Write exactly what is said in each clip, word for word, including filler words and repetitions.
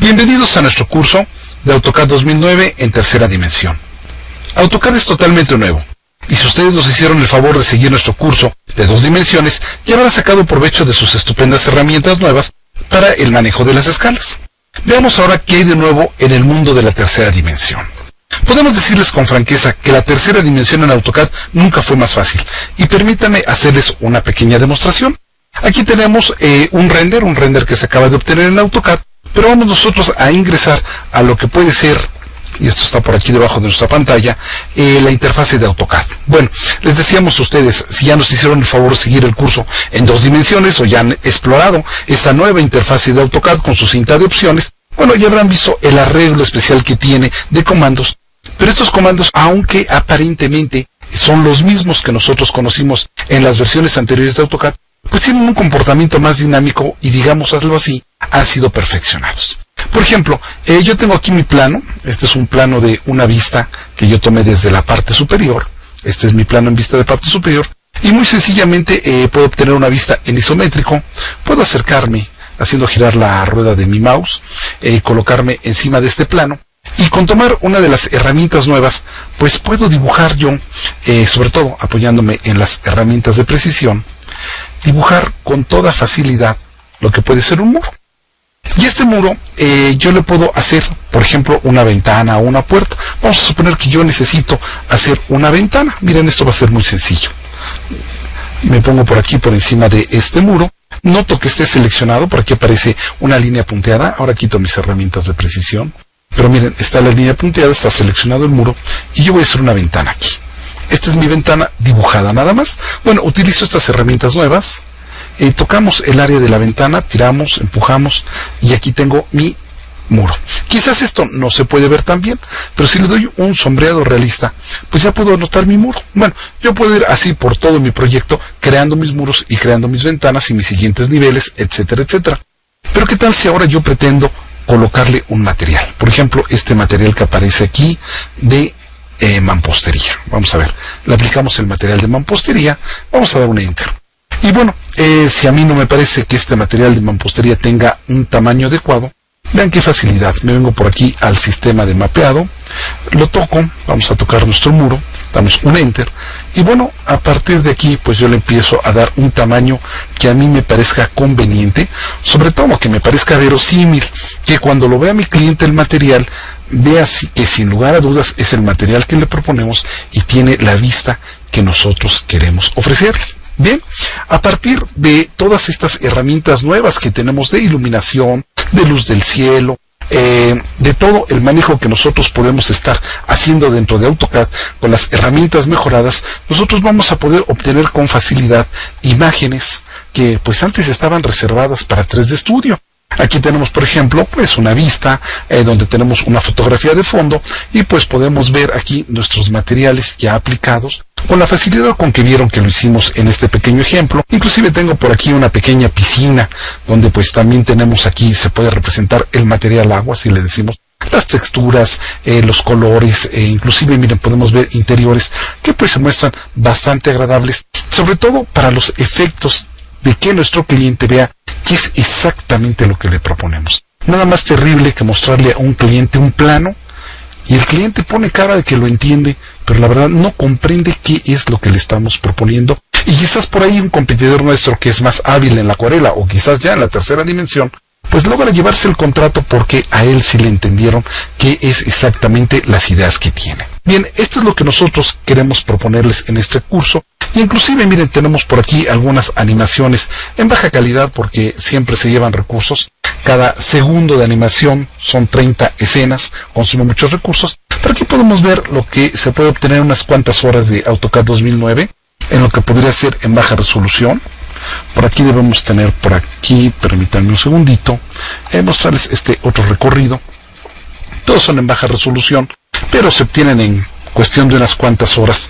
Bienvenidos a nuestro curso de AutoCAD dos mil nueve en tercera dimensión. AutoCAD es totalmente nuevo, y si ustedes nos hicieron el favor de seguir nuestro curso de dos dimensiones, ya habrán sacado provecho de sus estupendas herramientas nuevas para el manejo de las escalas. Veamos ahora qué hay de nuevo en el mundo de la tercera dimensión. Podemos decirles con franqueza que la tercera dimensión en AutoCAD nunca fue más fácil, y permítanme hacerles una pequeña demostración. Aquí tenemos eh, un render, un render que se acaba de obtener en AutoCAD, pero vamos nosotros a ingresar a lo que puede ser, y esto está por aquí debajo de nuestra pantalla, eh, la interfase de AutoCAD. Bueno, les decíamos a ustedes, si ya nos hicieron el favor de seguir el curso en dos dimensiones o ya han explorado esta nueva interfase de AutoCAD con su cinta de opciones, bueno, ya habrán visto el arreglo especial que tiene de comandos, pero estos comandos, aunque aparentemente son los mismos que nosotros conocimos en las versiones anteriores de AutoCAD, pues tienen un comportamiento más dinámico y, digamos algo así, han sido perfeccionados. Por ejemplo, eh, yo tengo aquí mi plano. Este es un plano de una vista que yo tomé desde la parte superior. Este es mi plano en vista de parte superior. Y muy sencillamente eh, puedo obtener una vista en isométrico. Puedo acercarme haciendo girar la rueda de mi mouse, eh, colocarme encima de este plano. Y con tomar una de las herramientas nuevas, pues puedo dibujar yo, eh, sobre todo apoyándome en las herramientas de precisión, dibujar con toda facilidad lo que puede ser un muro. Y este muro eh, yo le puedo hacer, por ejemplo, una ventana o una puerta. Vamos a suponer que yo necesito hacer una ventana. Miren, esto va a ser muy sencillo. Me pongo por aquí, por encima de este muro. Noto que esté seleccionado. Por aquí aparece una línea punteada. Ahora quito mis herramientas de precisión. Pero miren, está la línea punteada, está seleccionado el muro. Y yo voy a hacer una ventana aquí. Esta es mi ventana dibujada nada más. Bueno, utilizo estas herramientas nuevas. Eh, tocamos el área de la ventana, tiramos, empujamos, y aquí tengo mi muro. Quizás esto no se puede ver tan bien, pero si le doy un sombreado realista, pues ya puedo notar mi muro. Bueno, yo puedo ir así por todo mi proyecto, creando mis muros y creando mis ventanas y mis siguientes niveles, etcétera, etcétera. Pero ¿qué tal si ahora yo pretendo colocarle un material? Por ejemplo, este material que aparece aquí de eh, mampostería. Vamos a ver, le aplicamos el material de mampostería, vamos a dar un enter. Y bueno, eh, si a mí no me parece que este material de mampostería tenga un tamaño adecuado, vean qué facilidad. Me vengo por aquí al sistema de mapeado, lo toco, vamos a tocar nuestro muro, damos un enter, y bueno, a partir de aquí, pues yo le empiezo a dar un tamaño que a mí me parezca conveniente, sobre todo que me parezca verosímil, que cuando lo vea mi cliente el material, vea que sin lugar a dudas es el material que le proponemos y tiene la vista que nosotros queremos ofrecerle. Bien, a partir de todas estas herramientas nuevas que tenemos de iluminación, de luz del cielo, eh, de todo el manejo que nosotros podemos estar haciendo dentro de AutoCAD con las herramientas mejoradas, nosotros vamos a poder obtener con facilidad imágenes que pues antes estaban reservadas para tres D Studio. Aquí tenemos, por ejemplo, pues una vista eh, donde tenemos una fotografía de fondo y pues podemos ver aquí nuestros materiales ya aplicados con la facilidad con que vieron que lo hicimos en este pequeño ejemplo. Inclusive tengo por aquí una pequeña piscina donde pues también tenemos aquí, se puede representar el material agua, si le decimos, las texturas, eh, los colores, eh, inclusive miren, podemos ver interiores que pues se muestran bastante agradables, sobre todo para los efectos de que nuestro cliente vea qué es exactamente lo que le proponemos. Nada más terrible que mostrarle a un cliente un plano y el cliente pone cara de que lo entiende, pero la verdad no comprende qué es lo que le estamos proponiendo. Y quizás por ahí un competidor nuestro que es más hábil en la acuarela o quizás ya en la tercera dimensión, pues logra llevarse el contrato porque a él sí le entendieron qué es exactamente las ideas que tiene. Bien, esto es lo que nosotros queremos proponerles en este curso. Y inclusive, miren, tenemos por aquí algunas animaciones en baja calidad porque siempre se llevan recursos. Cada segundo de animación son treinta escenas, consume muchos recursos. Pero aquí podemos ver lo que se puede obtener en unas cuantas horas de AutoCAD dos mil nueve, en lo que podría ser en baja resolución. Por aquí debemos tener, por aquí, permítanme un segundito, eh, mostrarles este otro recorrido. Todos son en baja resolución, pero se obtienen en cuestión de unas cuantas horas.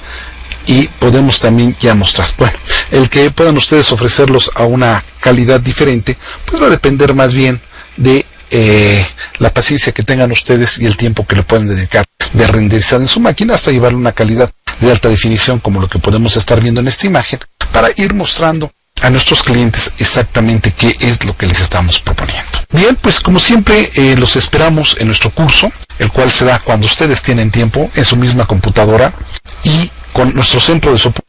Y podemos también ya mostrar, bueno, el que puedan ustedes ofrecerlos a una calidad diferente, pues va a depender más bien de eh, la paciencia que tengan ustedes y el tiempo que le pueden dedicar de renderizar en su máquina hasta llevarle una calidad de alta definición como lo que podemos estar viendo en esta imagen, para ir mostrando a nuestros clientes exactamente qué es lo que les estamos proponiendo. Bien, pues como siempre eh, los esperamos en nuestro curso, el cual se da cuando ustedes tienen tiempo en su misma computadora y con nuestro centro de soporte